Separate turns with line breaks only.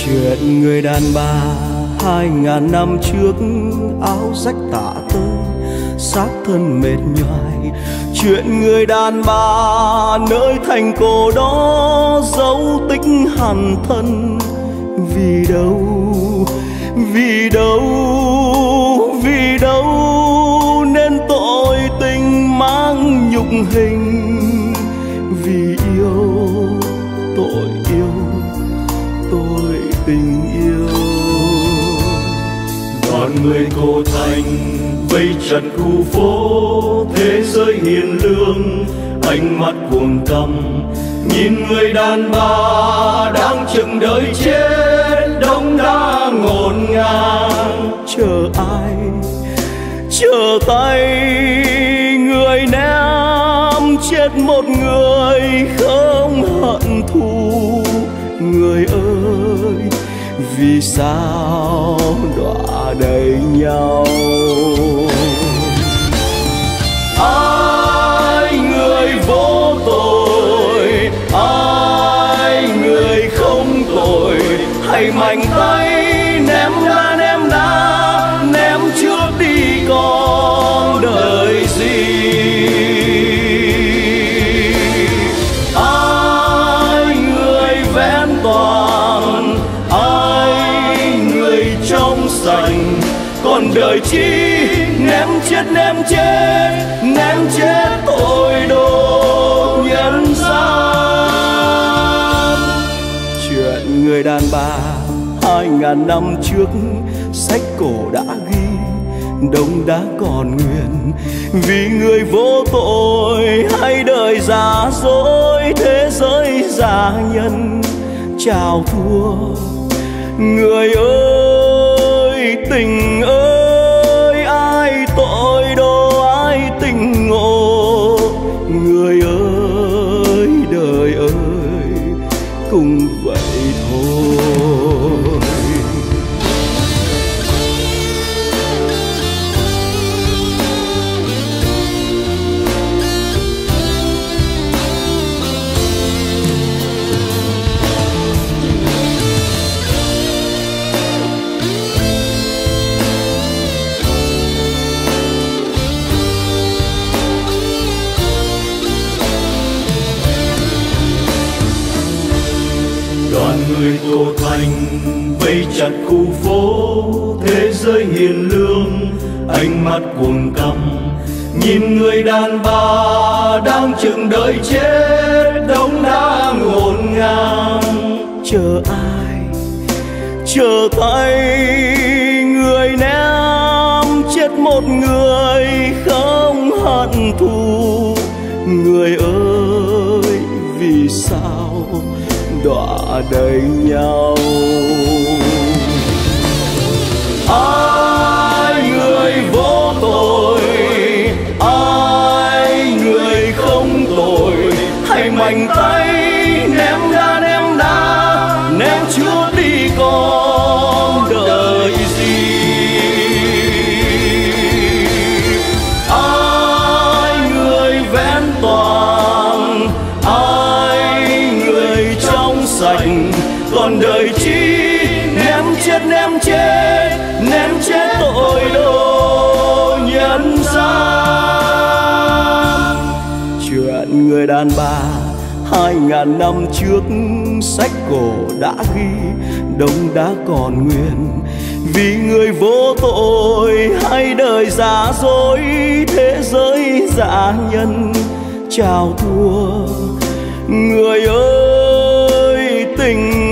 Chuyện người đàn bà 2000 năm trước, áo rách tả tơi, xác thân mệt nhoài. Chuyện người đàn bà nơi thành cổ đó, dấu tích hằn thân. Vì đâu, vì đâu, vì đâu nên tội tình mang nhục hình. Vì yêu, tội yêu, tội tình yêu.
Đoàn người cổ thành vây chặt khu phố, thế giới hiền lương ánh mắt cuồng căm. Nhìn người đàn bà đang chừng đời chết, đống đa ngổn ngang.
Chờ ai, chờ tay người ném chết một người không hận thù. Người ơi, vì sao đọa đầy nhau? Ai người vô tội, ai người không tội, hãy mạnh tay ném đá, ném trước đi con đời gì. Ai người vẹn toàn, ai người trong sạch, còn đời chi ném chết, ném chết, ném chết tội đồ nhân gian. Chuyện người đàn bà 2000 năm trước, sách cổ đã ghi đông đã còn nguyên. Vì người vô tội hay đời giả dối, thế giới giả nhân chào thua. Người ơi, tình ơi, ai tội đồ, ai tình ngộ. Người ơi, đời ơi, cũng vậy thôi.
Đoàn người cổ thành vây chặt khu phố, thế giới hiền lương ánh mắt cuồng căm. Nhìn người đàn bà đang chừng đời chết, đống đa ngổn ngang.
Chờ ai, chờ tay người ném chết một người không hận thù. Người ơi, vì sao đọa đầy nhau? Ai người vô tội, ai người không tội, hãy mạnh tay ném đá, ném chúa đi con đời gì. Ai người vẹn toàn, ai người trong sạch, còn đời chi ném chết, ném chết, ném chết tội đồ nhân gian. Chuyện người đàn bà 2000 năm trước, sách cổ đã ghi đông đã còn nguyên. Vì người vô tội hay đời giả dối, thế giới giả nhân chào thua. Người ơi, tình